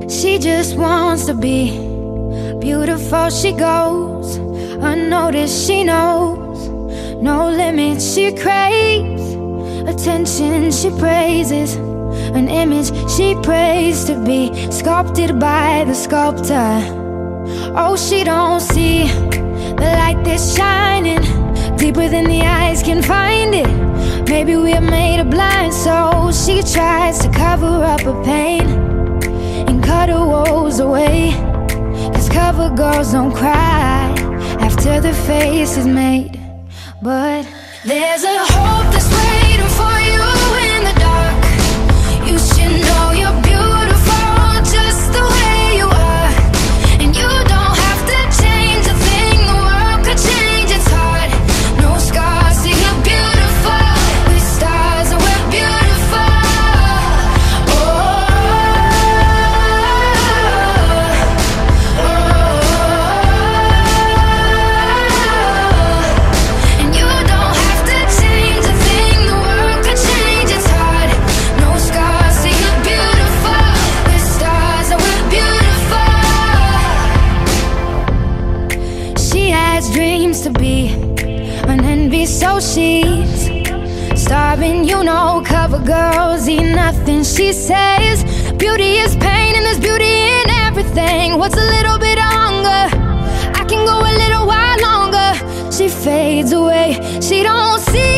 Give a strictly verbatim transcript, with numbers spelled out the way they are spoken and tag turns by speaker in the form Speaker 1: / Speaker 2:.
Speaker 1: She just wants to be beautiful. She goes unnoticed, she knows no limits. She craves attention, she praises an image she prays to be sculpted by the sculptor. Oh, she don't see the light that's shining deeper than the eyes can find it. Maybe we're made of blind souls. She tries to cover up her pain and cut her woes away, 'cause cover girls don't cry after the face is made. But there's a hope that's waiting for you in the dark. You should know you're beautiful just the way you are, and you don't have to change a thing. The world could change its heart. No scars, so you're beautiful. We're stars and we're beautiful. Oh, oh, oh. And you don't have to change a thing. The world could change its heart. No scars, so you're beautiful. We're stars and we're beautiful. She has dreams to be an envy, so she's starving. You know, cover girls eat nothing. She says beauty is pain and there's beauty in everything. What's a little bit of hunger? I can go a little while longer. She fades away. She don't see